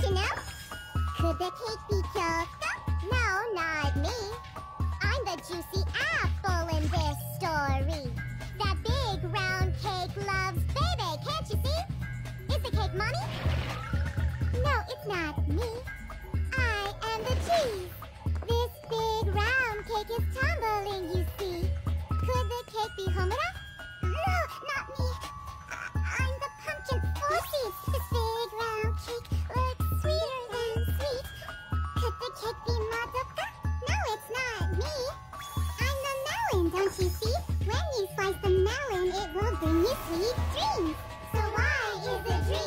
you know? Could the cake be Kyoko? No, not me. I'm the juicy apple in this story. That big round cake loves baby, can't you see? Is the cake mommy? No, it's not me. I am the cheese. This big round cake is tumbling, you see. Could the cake be Homura? No, not me. I'm the pumpkin Foxy. This big round cake looks sweeter than sweet. Could the cake be Madoka? No, it's not me. I'm the melon, don't you see? When you slice the melon, it will bring you sweet dreams. So why is the dream